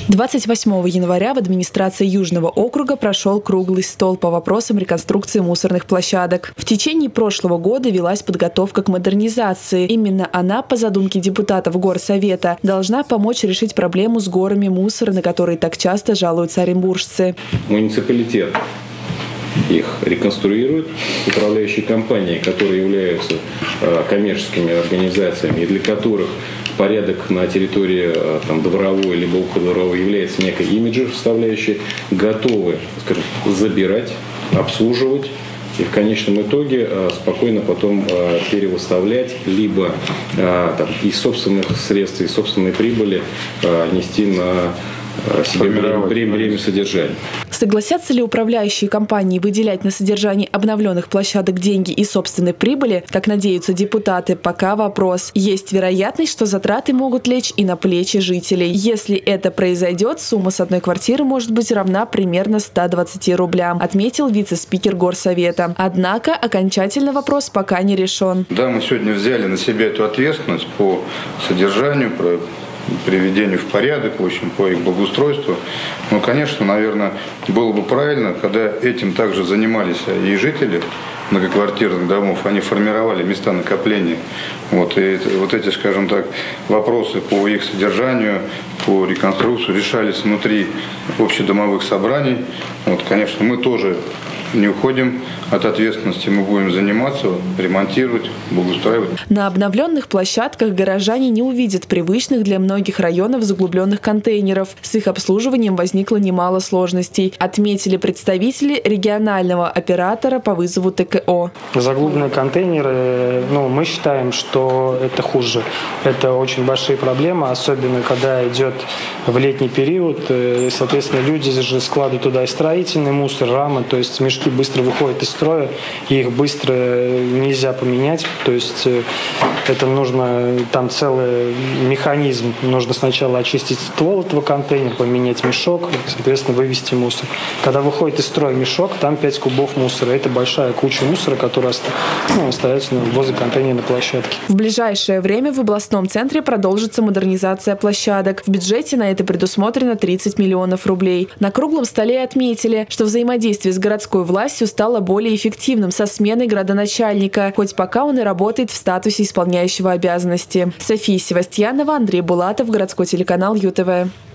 28 января в администрации Южного округа прошел круглый стол по вопросам реконструкции мусорных площадок. В течение прошлого года велась подготовка к модернизации. Именно она, по задумке депутатов Горсовета, должна помочь решить проблему с горами мусора, на которые так часто жалуются оренбуржцы. Муниципалитет их реконструирует, управляющие компании, которые являются коммерческими организациями и для которых порядок на территории дворовой либо околодворовой является некой имиджевой составляющей, готовы, скажем, забирать, обслуживать и в конечном итоге спокойно потом перевыставлять, либо из собственных средств, из собственной прибыли нести на себе время содержания. Согласятся ли управляющие компании выделять на содержание обновленных площадок деньги из собственной прибыли, как надеются депутаты, пока вопрос. Есть вероятность, что затраты могут лечь и на плечи жителей. Если это произойдет, сумма с одной квартиры может быть равна примерно 120 рублям, отметил вице-спикер Горсовета. Однако окончательно вопрос пока не решен. Да, мы сегодня взяли на себя эту ответственность по содержанию, приведению в порядок, в общем, по их благоустройству. Но, конечно, наверное, было бы правильно, когда этим также занимались и жители многоквартирных домов, они формировали места накопления. И эти, скажем так, вопросы по их содержанию, по реконструкции решались внутри общедомовых собраний. Конечно, мы тоже не уходим от ответственности, мы будем заниматься, ремонтировать, благоустраивать. На обновленных площадках горожане не увидят привычных для многих районов заглубленных контейнеров. С их обслуживанием возникло немало сложностей, отметили представители регионального оператора по вызову ТКО. Заглубленные контейнеры, мы считаем, что это хуже. Это очень большие проблемы, особенно когда идет в летний период. Соответственно, люди же складывают туда и строительный мусор, рамы, то есть мешки быстро выходят из строя, и их быстро нельзя поменять. То есть это нужно, там целый механизм. Нужно сначала очистить ствол этого контейнера, поменять мешок, соответственно, вывести мусор. Когда выходит из строя мешок, там 5 кубов мусора. Это большая куча мусора, которая остается возле контейнерной площадки. В ближайшее время в областном центре продолжится модернизация площадок. В бюджете на это предусмотрено 30 миллионов рублей. На круглом столе отметили, что взаимодействие с городской властью стало более эффективным со сменой градоначальника, хоть пока он и работает в статусе исполняющего обязанности. София Севастьянова, Андрей Булатов, городской телеканал ЮТВ.